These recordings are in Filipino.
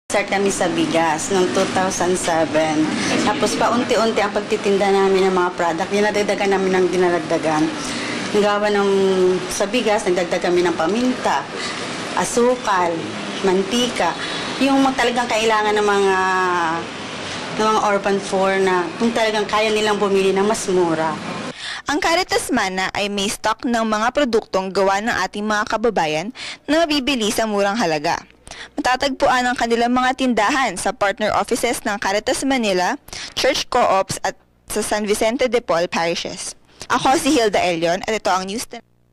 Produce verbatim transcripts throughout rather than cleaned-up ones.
Start kami sa bigas noong two thousand seven. Tapos paunti-unti ang pagtitinda namin ng mga product. Dinadagdagan namin ng dinadagdagan. Nagawa ng sa bigas, nagdagdag kami ng paminta, asukal, mantika. Yung talagang kailangan ng mga ng mga urban poor na kung talagang kaya nilang bumili ng mas mura. Ang Caritas Mana ay may stock ng mga produktong gawa ng ating mga kababayan na mabibili sa murang halaga. Matatagpuan ang kanilang mga tindahan sa partner offices ng Caritas Manila, Church Co-ops at sa San Vicente de Paul parishes. Ako si Hilda Elion at ito ang News.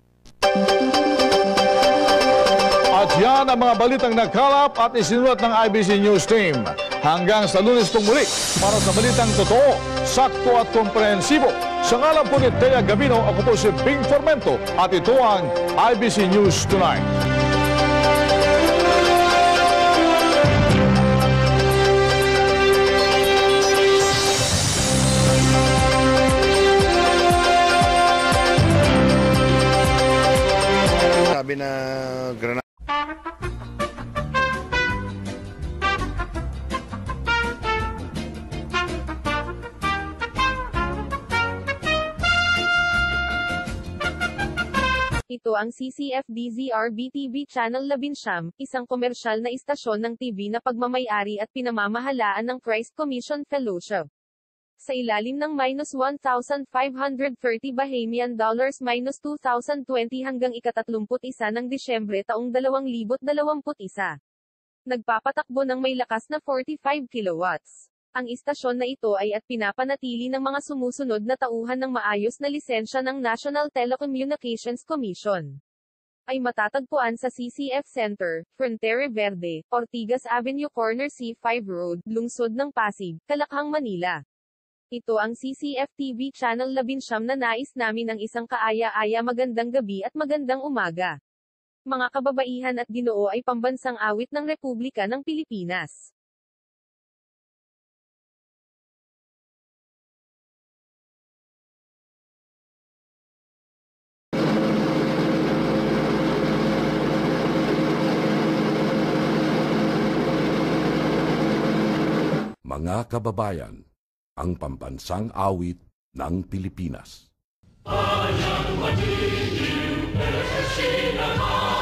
At yan ang mga balitang nakalap at isinulat ng I B C News Team. Hanggang sa Lunes pong muli para sa balitang totoo, sakto at komprehensibo. Sa ngalan po ni Tea Gabino, ako po si Bing Formento at ito ang I B C News Tonight. Sabi na granada. Ito ang C C F D Z R B-T V Channel eleven, isang komersyal na istasyon ng T V na pagmamayari at pinamamahalaan ng Christ Commission Fellowship. Sa ilalim ng minus one thousand five hundred thirty Bahamian dollars minus two thousand twenty hanggang ikatatlumput isa ng Disyembre taong dalawang libo't dalawamput isa. Nagpapatakbo ng may lakas na forty-five kilowatts. Ang istasyon na ito ay at pinapanatili ng mga sumusunod na tauhan ng maayos na lisensya ng National Telecommunications Commission. Ay matatagpuan sa C C F Center, Frontera Verde, Ortigas Avenue Corner C five Road, Lungsod ng Pasig, Calakhang, Manila. Ito ang C C F T V Channel eleven na nais namin ng isang kaaya-aya magandang gabi at magandang umaga. Mga kababaihan at ginoo ay pambansang awit ng Republika ng Pilipinas. Mga kababayan, ang pambansang awit ng Pilipinas.